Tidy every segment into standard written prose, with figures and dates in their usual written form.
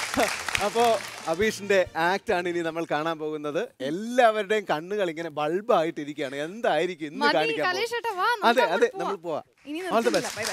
അപ്പോ അബീഷിന്റെ ആക്ട് ആണ് ഇനി നമ്മൾ കാണാൻ പോകുന്നത്. എല്ലാവരുടെയും കണ്ണുകൾ ഇങ്ങനെ ബൾബായിട്ടിരിക്കുകയാണ്. എന്തായിരിക്കും ഇന്ന് കാണിക്കാൻ? അതെ അതെ, നമ്മൾ പോവാം. All the best.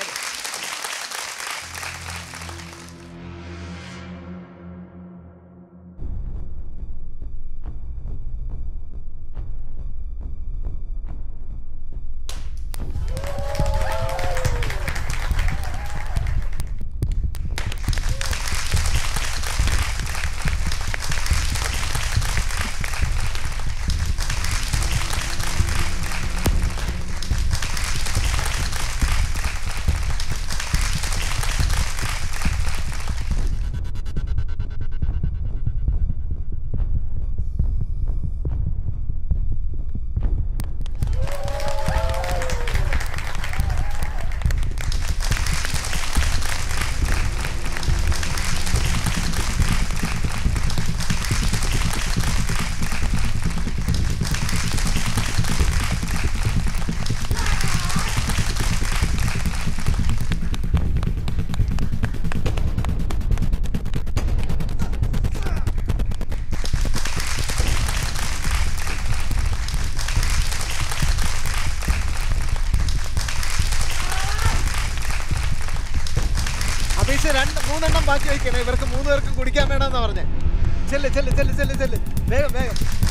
മൂന്നെണ്ണം ബാക്കി വയ്ക്കണം. ഇവർക്ക് 3 പേർക്കും കുടിക്കാൻ വേണമെന്നാ പറഞ്ഞേ. ചെല്ല് ചെല്ല് ചെല്ല് ചെല്ല് ചെല്ല്, വേഗം വേഗം.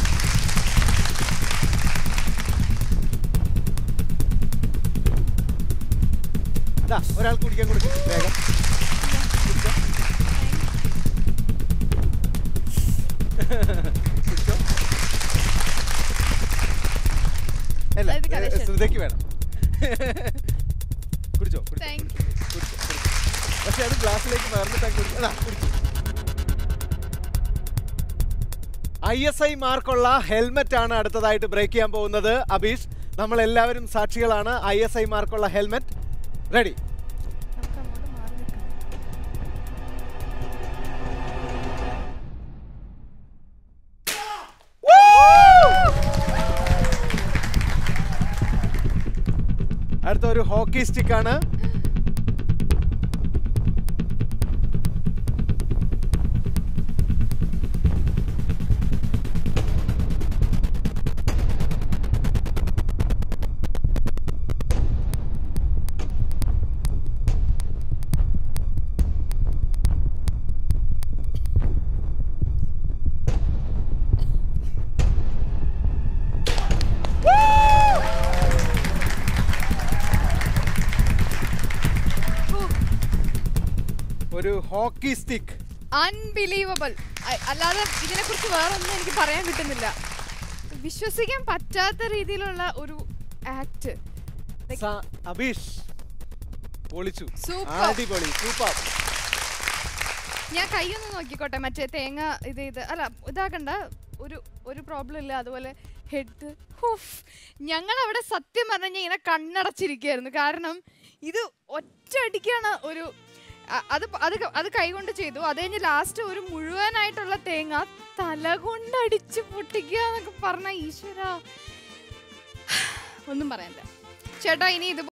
അതാ ഒരാൾക്ക് കുടിക്കാൻ കൊടുക്കും, വേഗം. അല്ല, ശ്രുതയ്ക്ക് വേണം. കുടിച്ചോ കുടിച്ചോ. പക്ഷെ അത് ഗ്ലാസ്സിലേക്ക് പകർന്നിട്ടാക്കി കുടിച്ചു. ISI മാർക്കുള്ള ഹെൽമെറ്റ് ആണ് അടുത്തതായിട്ട് ബ്രേക്ക് ചെയ്യാൻ പോകുന്നത്. അബീഷ്, നമ്മൾ എല്ലാവരും സാക്ഷികളാണ്. ISI മാർക്കുള്ള ഹെൽമെറ്റ് റെഡി. അടുത്ത ഒരു ഹോക്കി സ്റ്റിക്ക് ആണ്. ഒരു ഹോക്കി സ്റ്റിക്ക്. അൺബിലീവബിൾ. അല്ലാതെ ഇതിനെ കുറിച്ച് വേറെ ഒന്നും എനിക്ക് പറയാൻ കിട്ടുന്നില്ല. വിശ്വസിക്കാൻ പറ്റാത്ത രീതിയിലുള്ള ഒരു ആക്ട്. അബീഷ് പൊളിച്ചു. അടിപൊളി, സൂപ്പർ. ഞാൻ കൈയൊന്ന് നോക്കിക്കോട്ടെ. മറ്റേ തേങ്ങ ഇത് അല്ല ഇതാക്കണ്ട, ഒരു പ്രോബ്ലം ഇല്ല. അതുപോലെ ഹെഡ്, ഞങ്ങൾ അവിടെ സത്യം പറഞ്ഞു ഇങ്ങനെ കണ്ണടച്ചിരിക്കുകയായിരുന്നു. കാരണം ഇത് ഒറ്റയടിക്കാണ് ഒരു അത് കൈകൊണ്ട് ചെയ്തു. അത് കഴിഞ്ഞ് ലാസ്റ്റ് ഒരു മുഴുവനായിട്ടുള്ള തേങ്ങ തല കൊണ്ടടിച്ച് പൊട്ടിക്കുക എന്നൊക്കെ പറഞ്ഞ ഈശ്വര, ഒന്നും പറയാനില്ല ചേട്ടാ. ഇനി ഇത്